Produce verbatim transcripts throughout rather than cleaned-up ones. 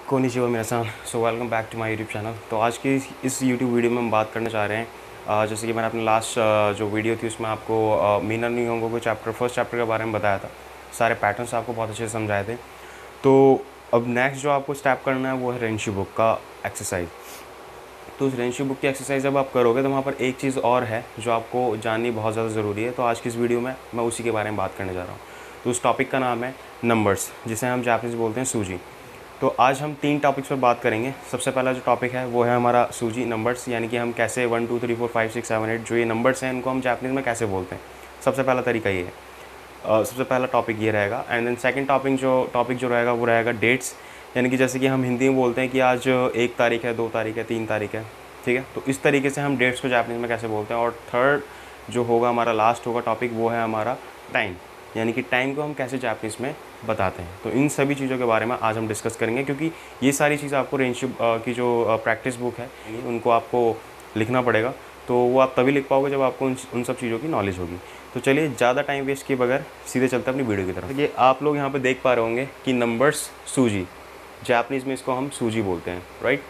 Konnichiwa मिनासान। So welcome back to my YouTube channel. तो आज की इस यूट्यूब वीडियो में हम बात करने जा रहे हैं, अ, जैसे कि मैंने अपने लास्ट जो वीडियो थी उसमें आपको मीना निहोंगो को चैप्टर फर्स्ट चैप्टर के बारे में बताया था। सारे पैटर्न्स आपको बहुत अच्छे से समझाए थे। तो अब नेक्स्ट जो आपको स्टेप करना है वो है रेंशु बुक का एक्सरसाइज। तो उस रेंशु बुक की एक्सरसाइज जब आप करोगे तो वहाँ पर एक चीज़ और है जो आपको जाननी बहुत ज़्यादा ज़रूरी है। तो आज की इस वीडियो में मैं उसी के बारे में बात करने जा रहा हूँ। तो उस टॉपिक का नाम है नंबर्स, जिसे हम जापानीज़ बोलते हैं सूजी। तो आज हम तीन टॉपिक्स पर बात करेंगे। सबसे पहला जो टॉपिक है वो है हमारा सूजी नंबर्स, यानी कि हम कैसे one two three four five six seven eight जो ये नंबर्स हैं इनको हम जापानीज़ में कैसे बोलते हैं। सबसे पहला तरीका ये है, uh, सबसे पहला टॉपिक ये रहेगा। एंड देन सेकंड टॉपिक जो टॉपिक जो रहेगा वो रहेगा डेट्स, यानी कि जैसे कि हम हिंदी में बोलते हैं कि आज एक तारीख है, दो तारीख है, तीन तारीख है, ठीक है। तो इस तरीके से हम डेट्स को जापानीज़ में कैसे बोलते हैं। और थर्ड जो होगा हमारा लास्ट होगा टॉपिक वो है हमारा टाइम, यानी कि टाइम को हम कैसे जापानीज़ में बताते हैं। तो इन सभी चीज़ों के बारे में आज हम डिस्कस करेंगे, क्योंकि ये सारी चीज़ आपको रेंशु की जो प्रैक्टिस बुक है उनको आपको लिखना पड़ेगा। तो वो आप तभी लिख पाओगे जब आपको उन, उन सब चीज़ों की नॉलेज होगी। तो चलिए ज़्यादा टाइम वेस्ट किए बगैर सीधे चलते हैं अपनी वीडियो की तरफ। ये आप लोग यहाँ पर देख पा रहे होंगे कि नंबर्स सूजी, जापानीज़ में इसको हम सूजी बोलते हैं, राइट।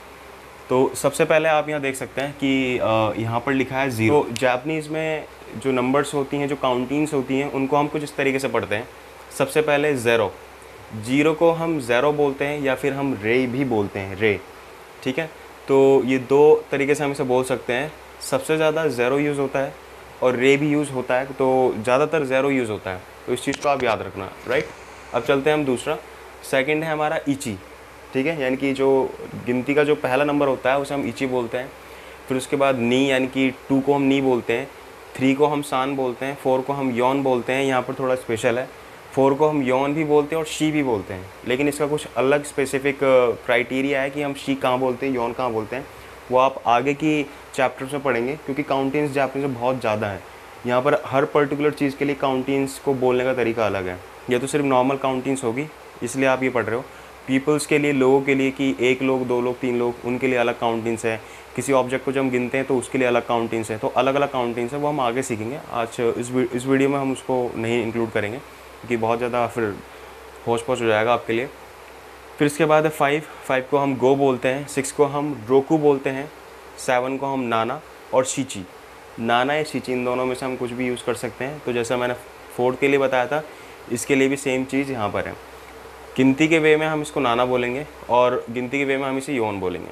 तो सबसे पहले आप यहाँ देख सकते हैं कि यहाँ पर लिखा है ज़ीरो। तो जापानीज़ में जो नंबर्स होती हैं, जो काउंटिंग्स होती हैं, उनको हम कुछ इस तरीके से पढ़ते हैं। सबसे पहले ज़ीरो, जीरो को हम ज़ीरो बोलते हैं या फिर हम रे भी बोलते हैं, रे, ठीक है। तो ये दो तरीके से हम इसे बोल सकते हैं। सबसे ज़्यादा ज़ीरो यूज़ होता है और रे भी यूज़ होता है, तो ज़्यादातर ज़ीरो यूज़ होता है। तो इस चीज़ को आप याद रखना, राइट। अब चलते हैं हम दूसरा। सेकंड है हमारा इची, ठीक है, यानी कि जो गिनती का जो पहला नंबर होता है उसे हम इची बोलते हैं। फिर उसके बाद नी, यानी कि टू को हम नी बोलते हैं, थ्री को हम सान बोलते हैं, फोर को हम यौन बोलते हैं। यहाँ पर थोड़ा स्पेशल है, फोर को हम यौन भी बोलते हैं और शी भी बोलते हैं, लेकिन इसका कुछ अलग स्पेसिफिक क्राइटेरिया है कि हम शी कहाँ बोलते हैं, यौन कहाँ बोलते हैं। वो आप आगे की चैप्टर्स में पढ़ेंगे, क्योंकि काउंटिंग्स जापानीज़ में बहुत ज़्यादा है। यहाँ पर हर पर्टिकुलर चीज़ के लिए काउंटिंग्स को बोलने का तरीका अलग है। यह तो सिर्फ नॉर्मल काउंटिंग्स होगी, इसलिए आप ये पढ़ रहे हो। पीपल्स के लिए, लोगों के लिए कि एक लोग, दो लोग, तीन लोग, उनके लिए अलग काउंटिंग्स है। किसी ऑब्जेक्ट को जब हम गिनते हैं तो उसके लिए अलग काउंटिंग्स है। तो अलग अलग काउंटिंग्स है, वो हम आगे सीखेंगे। आज इस इस वीडियो में हम उसको नहीं इंक्लूड करेंगे, क्योंकि बहुत ज़्यादा फिर होश पोश हो जाएगा आपके लिए। फिर इसके बाद है फाइव। फाइव को हम गो बोलते हैं, सिक्स को हम रोकू बोलते हैं, सेवन को हम नाना और शीची। नाना या शीची, इन दोनों में से हम कुछ भी यूज़ कर सकते हैं। तो जैसा मैंने फोर्थ के लिए बताया था, इसके लिए भी सेम चीज़ यहाँ पर है। गिनती के वे में हम इसको नाना बोलेंगे और गिनती के वे में हम इसे योन बोलेंगे।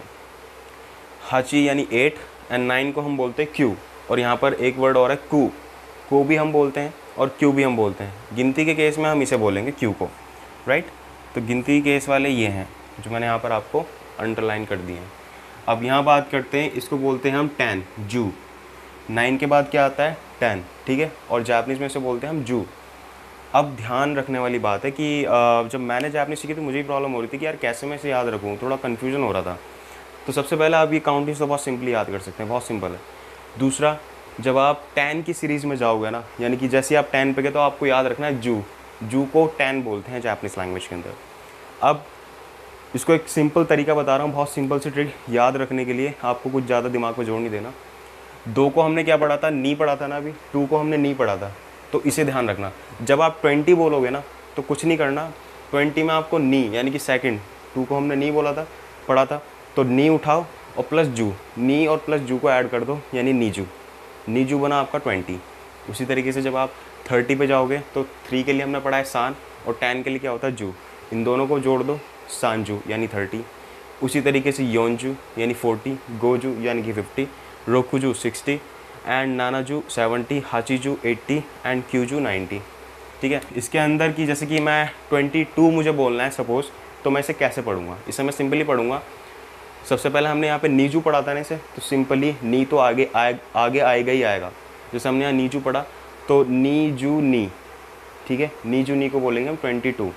हाची यानी एट, एंड नाइन को हम बोलते हैं क्यू। और यहाँ पर एक वर्ड और है कू, को भी हम बोलते हैं और क्यू भी हम बोलते हैं। गिनती के केस में हम इसे बोलेंगे क्यू को, राइट। तो गिनती के केस वाले ये हैं जो मैंने यहाँ पर आपको अंडरलाइन कर दिए हैं। अब यहाँ बात करते हैं, इसको बोलते हैं हम टेन, जू। नाइन के बाद क्या आता है, टेन, ठीक है, और जापानीज़ में इसे बोलते हैं हम जू। अब ध्यान रखने वाली बात है कि जब मैंने जापानीज़ सीखी तो मुझे ही प्रॉब्लम हो रही थी कि यार कैसे मैं इसे याद रखूँ, थोड़ा कन्फ्यूजन हो रहा था। तो सबसे पहले आप ये काउंटिंग्स तो बहुत सिंपली याद कर सकते हैं, बहुत सिंपल है। दूसरा, जब आप टेन की सीरीज़ में जाओगे ना, यानी कि जैसे आप टेन पे गए तो आपको याद रखना है जू। जू को टेन बोलते हैं जापानीज़ लैंग्वेज के अंदर। अब इसको एक सिंपल तरीका बता रहा हूँ, बहुत सिंपल सी ट्रिक याद रखने के लिए, आपको कुछ ज़्यादा दिमाग पे जोड़ नहीं देना। दो को हमने क्या पढ़ा था, नी पढ़ा था ना अभी, टू को हमने नी पढ़ा था। तो इसे ध्यान रखना, जब आप ट्वेंटी बोलोगे ना तो कुछ नहीं करना, ट्वेंटी में आपको नी यानी कि सेकंड, टू को हमने नी बोला था, पढ़ा था, तो नी उठाओ और प्लस जू, नी और प्लस जू को ऐड कर दो, यानी नीजू। नीजू बना आपका ट्वेंटी। उसी तरीके से जब आप थर्टी पे जाओगे तो थ्री के लिए हमने पढ़ा है सान, और टेन के लिए क्या होता है, जू। इन दोनों को जोड़ दो, सांजू यानी थर्टी। उसी तरीके से योनजू यानी फोर्टी, गोजू यानी कि फिफ्टी, रोकुजू सिक्सटी, एंड नानाजू सेवेंटी, हाचीजू एट्टी एंड क्यूजू नाइन्टी, ठीक है। इसके अंदर की जैसे कि मैं ट्वेंटी टू मुझे बोलना है सपोज़, तो मैं इसे कैसे पढ़ूंगा, इसे मैं सिंपली पढ़ूंगा। सबसे पहले हमने यहाँ पे नीजू पढ़ा था ना इसे, तो सिंपली नी तो आगे आए आगे आएगा ही आएगा। जैसे हमने यहाँ नीजू पढ़ा तो नीजू नी, ठीक है, नीजू नी को बोलेंगे हम ट्वेंटी टू।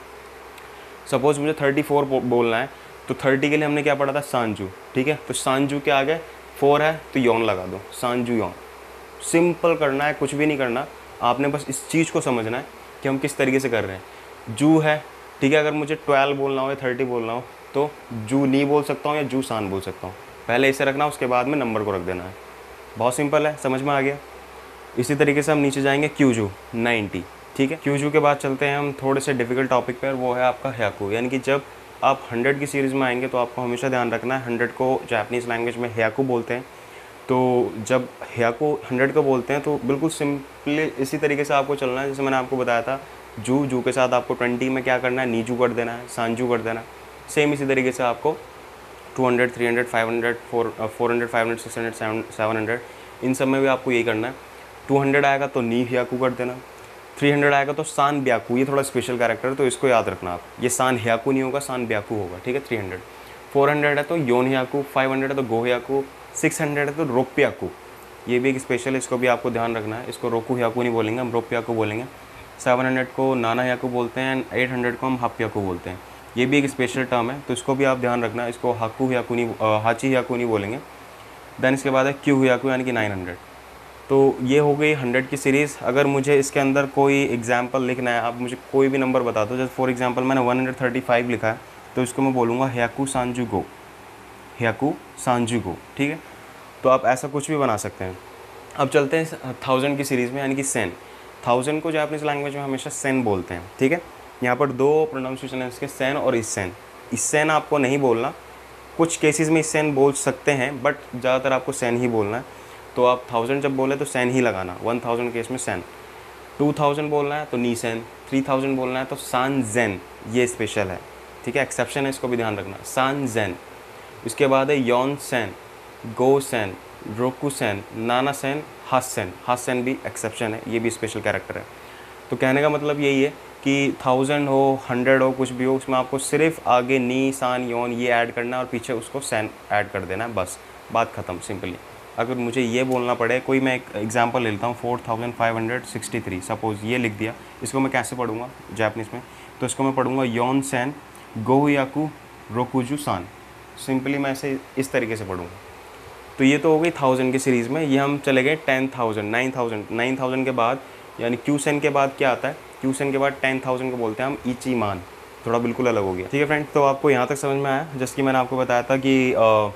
सपोज़ मुझे थर्टी फोर बोलना है, तो थर्टी के लिए हमने क्या पढ़ा था, सांजू, ठीक है। तो सांजू के आगे फोर है तो यौन लगा दो, सांजू यौन। सिंपल करना है, कुछ भी नहीं करना, आपने बस इस चीज़ को समझना है कि हम किस तरीके से कर रहे हैं। जू है, ठीक है, अगर मुझे ट्वेल्व बोलना हो या थर्टी बोलना हो तो जू नी बोल सकता हूँ या जू सान बोल सकता हूँ। पहले इसे रखना, उसके बाद में नंबर को रख देना है। बहुत सिंपल है, समझ में आ गया। इसी तरीके से हम नीचे जाएंगे, क्यूजू नाइन्टी, ठीक है। क्यूजू के बाद चलते हैं हम थोड़े से डिफिकल्ट टॉपिक पर, वो है आपका ह्याकू, यानी कि जब आप हंड्रेड की सीरीज़ में आएंगे तो आपको हमेशा ध्यान रखना है, हंड्रेड को जापानीज़ लैंग्वेज में हयाकू बोलते हैं। तो जब हयाकू हंड्रेड को बोलते हैं तो बिल्कुल सिंपली इसी तरीके से आपको चलना है जैसे मैंने आपको बताया था। जू जू के साथ आपको ट्वेंटी में क्या करना है, नीजू कर देना है, सांजू कर देना है। सेम इसी तरीके से आपको two hundred, three hundred, five hundred, four four hundred, five hundred, six hundred, seven seven hundred, इन सब में भी आपको यही करना है। टू हंड्रेड आएगा तो नी हयाकू कर देना, थ्री हंड्रेड आएगा तो सान ब्याकू, ये थोड़ा स्पेशल कैरेक्टर है तो इसको याद रखना आप, ये सान हयाकू नहीं होगा, सान ब्याकू होगा, ठीक है। थ्री हंड्रेड, फोर हंड्रेड है तो योन हयाकू, फाइव हंड्रेड है तो गो हयाकू, सिक्स हंड्रेड है तो रोप्याकू, ये भी एक स्पेशल है, इसको भी आपको ध्यान रखना है। इसको रोकू हयाकू नहीं बोलेंगे, हम रोप्याकू बोलेंगे। सेवन हंड्रेड को नाना हयाकू बोलते हैं एंड एट हंड्रेड को हम हाप्याकू बोलते हैं, ये भी एक स्पेशल टर्म है तो इसको भी आप ध्यान रखना है। इसको हाकू हयाकू नहीं, हाची हयाकू नहीं बोलेंगे। देन इसके बाद है क्यू हयाकू यानी कि नाइन हंड्रेड। तो ये हो गई हंड्रेड की सीरीज़। अगर मुझे इसके अंदर कोई एग्जाम्पल लिखना है, आप मुझे कोई भी नंबर बता दो, जैसे फॉर एग्जांपल मैंने वन हंड्रेड थर्टी फाइव लिखा है तो इसको मैं बोलूँगा हयाकू सांजू गो, हयाकू सांजू गो, ठीक है। तो आप ऐसा कुछ भी बना सकते हैं। अब चलते हैं थाउजेंड की सीरीज़ में यानी कि सेन। थाउजेंड को जापानीज़ लैंग्वेज में हमेशा सेन बोलते हैं, ठीक है। यहाँ पर दो प्रोनाउंसिएशन है इसके, सेन और इसेन। इसेन आपको नहीं बोलना, कुछ केसेस में इसेन बोल सकते हैं बट ज़्यादातर आपको सेन ही बोलना है। तो आप थाउजेंड जब बोले तो सेन ही लगाना, वन थाउजेंड केस में सेन। टू थाउजेंड बोलना है तो नी सेन, थ्री थाउजेंड बोलना है तो सान जेन, ये स्पेशल है, ठीक है, एक्सेप्शन है, इसको भी ध्यान रखना, सान जेन। उसके बाद है योन सेन, गो सेन, रोकू सेन, नाना सेन, हास सेन। हास सेन भी एक्सेप्शन है, ये भी स्पेशल कैरेक्टर है। तो कहने का मतलब यही है कि थाउजेंड हो, हंड्रेड हो, कुछ भी हो, उसमें आपको सिर्फ आगे नी सान योन ये ऐड करना है और पीछे उसको सेन ऐड कर देना है, बस बात ख़त्म सिंपली। अगर मुझे ये बोलना पड़े, कोई मैं एक एग्जांपल ले लेता हूँ, four thousand five hundred sixty three suppose ये लिख दिया, इसको मैं कैसे पढ़ूँगा जापानीज़ में, तो इसको मैं पढ़ूँगा योन सेन गो याकू रोकुजू सान। सिंपली मैं इसे इस तरीके से पढ़ूँगा। तो ये तो हो गई थाउजेंड की सीरीज़ में। ये हम चले गए ten thousand, nine thousand. Nine thousand के बाद यानी क्यू सेन के बाद क्या आता है, क्यू सेन के बाद टेन थाउजेंड को बोलते हैं हम इची मान, थोड़ा बिल्कुल अलग हो गया, ठीक है फ्रेंड। तो आपको यहाँ तक समझ में आया, जैसे कि मैंने आपको बताया था कि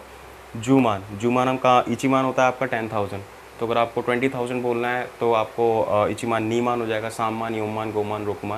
जू मान, जू मान हम का इची मान होता है आपका टेन थाउजेंड। तो अगर आपको ट्वेंटी थाउजेंड बोलना है तो आपको इची मान नी मान हो जाएगा, साम मान, योम मान, गो मान, रोकू मान,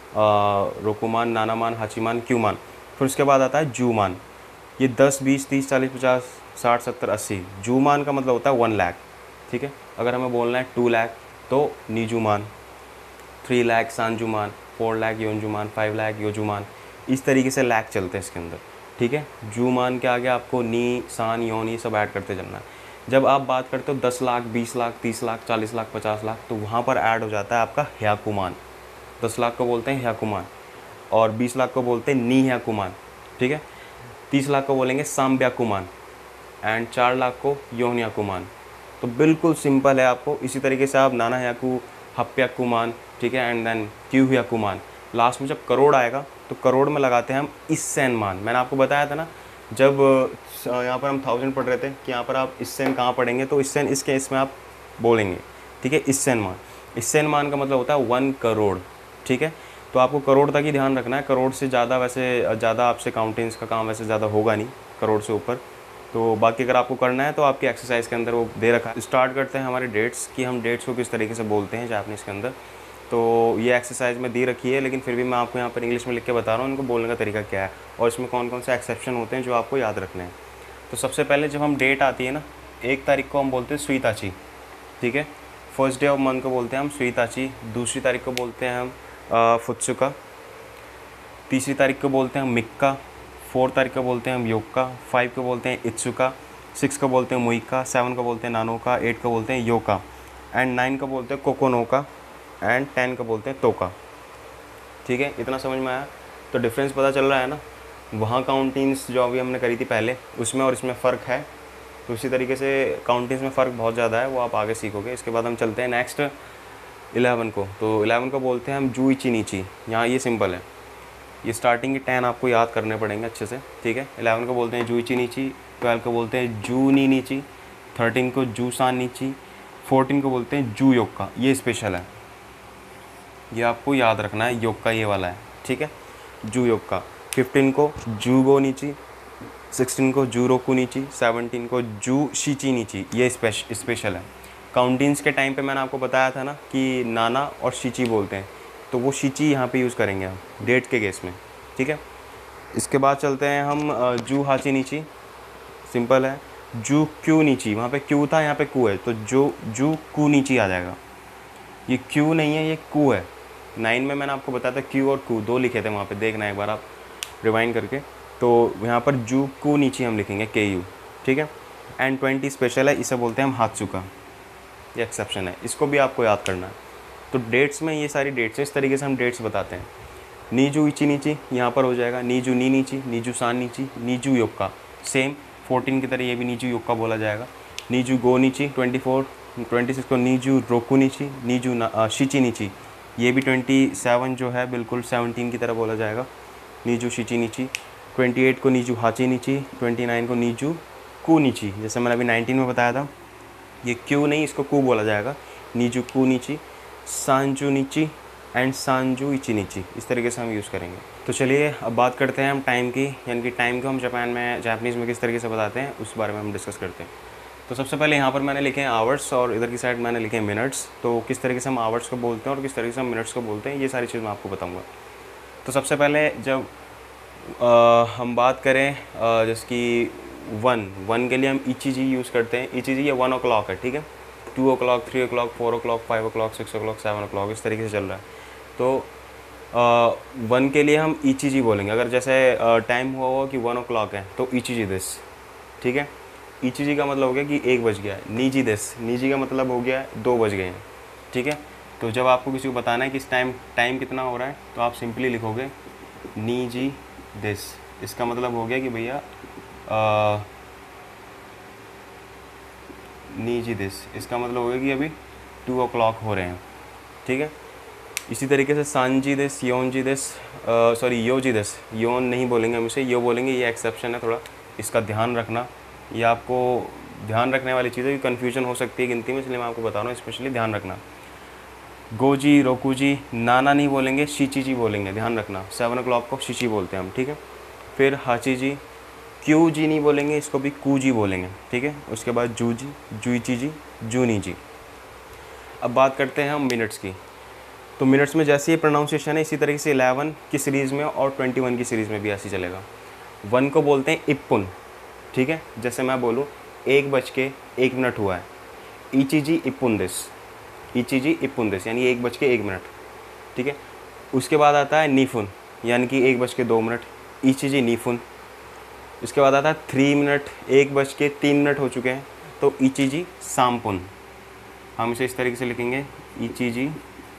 रोकू मान, नाना मान, हाची मान, क्यू मान। फिर उसके बाद आता है जू मान। ये दस, बीस, तीस, चालीस, पचास, साठ, सत्तर, अस्सी। जू मान का मतलब होता है वन लाख, ठीक है। अगर हमें बोलना है टू लाख तो नीजू मान, थ्री लाख सांजू मान, फोर लाख योनजू मान, फाइव लाख योजू मान। इस तरीके से लाख चलते हैं इसके अंदर, ठीक है। जू मान के आगे आपको नी सान योन ये सब ऐड करते चलना है। जब आप बात करते हो दस लाख, बीस लाख, तीस लाख, चालीस लाख, पचास लाख, तो वहाँ पर ऐड हो जाता है आपका हयाकू मान। दस लाख को बोलते हैं हयाकू मान और बीस लाख को बोलते हैं नी हयाकू मान, ठीक है। तीस लाख को बोलेंगे सांब्याकू मान एंड चार लाख को योन हयाकू मान। तो बिल्कुल सिंपल है, आपको इसी तरीके से आप नाना हयाकू, हप्याकू मान, ठीक है, एंड देन क्यू हयाकू मान। लास्ट में जब करोड़ आएगा तो करोड़ में लगाते हैं हम इसेन मान। मैंने आपको बताया था ना, जब यहाँ पर हम थाउजेंड पढ़ रहे थे कि यहाँ पर आप इसेन कहाँ पढ़ेंगे, तो इसेन इस केस में आप बोलेंगे, ठीक है, इसेन मान। इसेन मान का मतलब होता है वन करोड़, ठीक है। तो आपको करोड़ तक ही ध्यान रखना है, करोड़ से ज़्यादा वैसे ज़्यादा आपसे काउंटिंग्स का काम वैसे ज़्यादा होगा नहीं करोड़ से ऊपर। तो बाकी अगर आपको करना है तो आपकी एक्सरसाइज के अंदर वो दे रखा है। स्टार्ट करते हैं हमारे डेट्स कि हम डेट्स को किस तरीके से बोलते हैं जापानीज़ के अंदर। तो ये एक्सरसाइज में दी रखी है, लेकिन फिर भी मैं आपको यहाँ पर इंग्लिश में लिख के बता रहा हूँ इनको बोलने का तरीका क्या है और इसमें कौन कौन से एक्सेप्शन होते हैं जो आपको याद रखने हैं। तो सबसे पहले जब हम डेट आती है ना, एक तारीख को हम बोलते हैं सुईताची, ठीक है। फर्स्ट डे ऑफ मंथ को बोलते हैं हम सुईताची। दूसरी तारीख को बोलते हैं हम फुत्सुका। तीसरी तारीख को बोलते हैं हम मिक्का। फोर्थ तारीख को बोलते हैं हम योक्का। फाइव को बोलते हैं इत्सुका। सिक्स को बोलते हैं मुइका। सेवन को बोलते हैं नानोका। एट को बोलते हैं योका एंड नाइन को बोलते हैं कोकोनोका एंड टेन को बोलते हैं तोका, ठीक है। इतना समझ में आया? तो डिफरेंस पता चल रहा है ना, वहाँ काउंटिंग्स जो अभी हमने करी थी पहले उसमें और इसमें फ़र्क है। तो इसी तरीके से काउंटिंग्स में फ़र्क बहुत ज़्यादा है, वो आप आगे सीखोगे। इसके बाद हम चलते हैं नेक्स्ट इलेवन को। तो इलेवन को बोलते हैं हम जू इची नीची। यहाँ ये सिंपल है, ये स्टार्टिंग के टेन आपको याद करने पड़ेंगे अच्छे से, ठीक है। इलेवन को बोलते हैं जू इची नीची। ट्वेल्व को बोलते हैं जू नी नीची। थर्टीन को जू सान नीची। फोर्टीन को बोलते हैं जू योक्का। ये स्पेशल है, ये आपको याद रखना है, योक्का ये वाला है, ठीक है, जू योक्का। फिफ्टीन को जू गो नीची। सिक्सटीन को जू रोकू नीची। सेवनटीन को जू शीची नीची। ये स्पेशल है। काउंटिंग्स के टाइम पे मैंने आपको बताया था ना कि नाना और शीची बोलते हैं, तो वो शीची यहाँ पे यूज़ करेंगे हम डेट के केस में, ठीक है। इसके बाद चलते हैं हम अ, जू हाची नीची, सिंपल है। जू क्यू नीची, वहाँ पे क्यू था, यहाँ पे कू है, तो जो जू कू नीची आ जाएगा। ये क्यू नहीं है, ये कू है। नाइन में मैंने आपको बताया था क्यू और कू दो लिखे थे वहाँ पे, देखना एक बार आप रिवाइंड करके। तो यहाँ पर जू कू नीची हम लिखेंगे के यू, ठीक है। एंड ट्वेंटी स्पेशल है, इसे बोलते हैं हम हात्सुका, ये एक्सेप्शन है, इसको भी आपको याद करना है। तो डेट्स में ये सारी डेट्स है, इस तरीके से हम डेट्स बताते हैं। नीजू इची नीची यहाँ पर हो जाएगा, नीजू नी नीची, नीजू सान नीची, नीजू योक्का, सेम फोर्टीन की तरह ये भी नीजू योक्का बोला जाएगा। नीजू गो नीची ट्वेंटी फोर, ट्वेंटी सिक्स को नीजू रोकू नीची, नीजू शिची नीची, ये भी ट्वेंटी सेवन जो है बिल्कुल सेवनटीन की तरह बोला जाएगा, नीजू शिची नीची। ट्वेंटी एट को नीजू हाची नीची, ट्वेंटी नाइन को नीजू कू नीची, जैसे मैंने अभी नाइनटीन में बताया था, ये क्यू नहीं, इसको कू बोला जाएगा, नीजू कू नीची, सांजू नीची एंड सांजू इची नीची, इस तरीके से हम यूज़ करेंगे। तो चलिए अब बात करते हैं हम टाइम की, यानी कि टाइम को हम जापान में जापानीज़ में किस तरीके से बताते हैं उस बारे में हम डिस्कस करते हैं। तो सबसे पहले यहाँ पर मैंने लिखे हैं आवर्स और इधर की साइड मैंने लिखे हैं मिनट्स। तो किस तरीके से हम आवर्स को बोलते हैं और किस तरीके से हम मिनट्स को बोलते हैं, ये सारी चीज़ मैं आपको बताऊँगा। तो सबसे पहले जब आ, हम बात करें जैसे कि वन वन के लिए हम इची जी यूज़ करते हैं। इची जी ये वन ओ क्लॉक है, ठीक है। Two o'clock, three o'clock, four o'clock, five o'clock, six o'clock, seven o'clock, इस तरीके से चल रहा है। तो वन के लिए हम इची जी बोलेंगे। अगर जैसे टाइम हुआ हुआ कि वन ओ क्लॉक है तो इची जी दिस, ठीक है। इची जी का मतलब हो गया कि एक बज गया है। नीजी दिस, नीजी का मतलब हो गया है दो बज गए हैं, ठीक है। तो जब आपको किसी को बताना है कि इस टाइम टाइम कितना हो रहा है तो आप सिंपली लिखोगे नीजी दिस, इसका मतलब हो गया कि भैया नीजी दिस, इसका मतलब हो गया कि अभी टू ओ क्लॉक हो रहे हैं, ठीक है। इसी तरीके से सांजी दिस, योन जी दिस, सॉरी यो जी दिस, योन नहीं बोलेंगे हम इसे, यो बोलेंगे, ये एक्सेप्शन है, थोड़ा इसका ध्यान रखना। ये आपको ध्यान रखने वाली चीज़ है कि कन्फ्यूजन हो सकती है गिनती में, इसलिए मैं आपको बता रहा हूँ, स्पेशली ध्यान रखना। गोजी, रोकुजी, नाना नहीं बोलेंगे, शीची जी बोलेंगे, ध्यान रखना। सेवन ओ क्लॉक को शीची बोलते हैं हम, ठीक है। फिर हाची जी, क्यू जी नहीं बोलेंगे, इसको भी कू जी बोलेंगे, ठीक है। उसके बाद जू जी, जुईची जी, जूनी जी। अब बात करते हैं हम मिनट्स की। तो मिनट्स में जैसे ये प्रोनाउंसिएशन है इसी तरीके से इलेवन की सीरीज़ में और ट्वेंटी वन की सीरीज़ में भी ऐसे चलेगा। वन को बोलते हैं इप्पुन, ठीक है। जैसे मैं बोलूँ एक बज के एक मिनट हुआ है, इची जी इप्पुन दिस, इची जी इप्पुन दिस, यानी एक बज के एक मिनट, ठीक है। उसके बाद आता है नीफुन, यानी कि एक बज के दो मिनट, इची जी नीफुन। इसके बाद आता है थ्री मिनट, एक बज के तीन मिनट हो चुके हैं, तो इची जी सामपुन, हम इसे इस तरीके से लिखेंगे, इची जी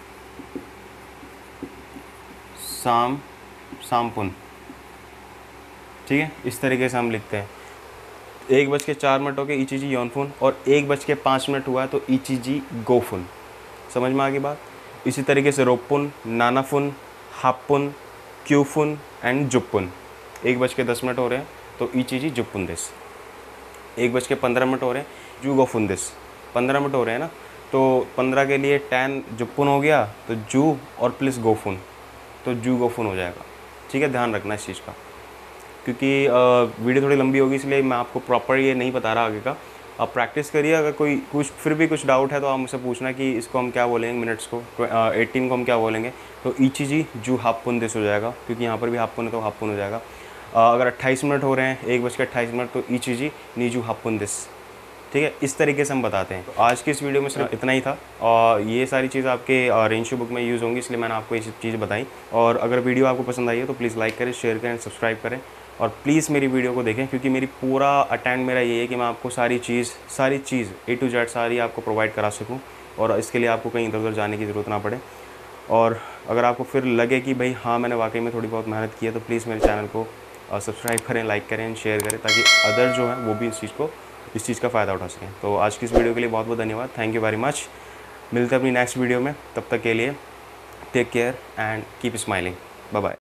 साम सामपुन, ठीक है। इस तरीके से हम लिखते हैं। एक बज के चार मिनट हो गए, इची जी योनफुन, और एक बज के पाँच मिनट हुआ है तो इची जी गोफुन। समझ में आ गई बात। इसी तरीके से रोपुन, नानाफुन, हापुन, क्यूफुन एंड जुपुन। एक बज के दस मिनट हो रहे हैं तो इची जी जुपुन दिस। एक बज के पंद्रह मिनट हो रहे हैं, जू गोफुन दिस, पंद्रह मिनट हो रहे हैं ना, तो पंद्रह के लिए टेन जुपुन हो गया, तो जू और प्लस गोफुन, तो जू गोफुन हो जाएगा, ठीक है। ध्यान रखना इस चीज़ का, क्योंकि वीडियो थोड़ी लंबी होगी इसलिए मैं आपको प्रॉपर ये नहीं बता रहा आगे का। आप प्रैक्टिस करिए, अगर कोई कुछ फिर भी कुछ डाउट है तो आप मुझसे पूछना कि इसको हम क्या बोलेंगे, मिनट्स को एटीन को हम क्या बोलेंगे, तो इची जी जू हापुन दिस हो जाएगा, क्योंकि यहाँ पर भी हापुन है तो हापुन हो जाएगा। अगर अट्ठाईस मिनट हो रहे हैं, एक बज के अट्ठाईस मिनट, तो इची जी नीजू हापुन दिस, ठीक है। इस तरीके से हम बताते हैं। तो आज की इस वीडियो में सिर्फ इतना ही था, और ये सारी चीज़ आपके रेंशो बुक में यूज़ होंगी, इसलिए मैंने आपको ये चीज़ बताई। और अगर वीडियो आपको पसंद आई है तो प्लीज़ लाइक करें, शेयर करें, सब्सक्राइब करें, और प्लीज़ मेरी वीडियो को देखें, क्योंकि मेरी पूरा अटेंड मेरा ये है कि मैं आपको सारी चीज़ सारी चीज़ ए टू जेड सारी आपको प्रोवाइड करा सकूँ, और इसके लिए आपको कहीं इधर उधर जाने की ज़रूरत ना पड़े। और अगर आपको फिर लगे कि भाई हाँ मैंने वाकई में थोड़ी बहुत मेहनत की है, तो प्लीज़ मेरे चैनल को सब्सक्राइब करें, लाइक करें, शेयर करें, ताकि अदर जो है वो भी इस चीज़ को इस चीज़ का फ़ायदा उठा सकें। तो आज की इस वीडियो के लिए बहुत बहुत धन्यवाद, थैंक यू वेरी मच। मिलते हैं अपनी नेक्स्ट वीडियो में, तब तक के लिए take care and keep smiling, bye bye.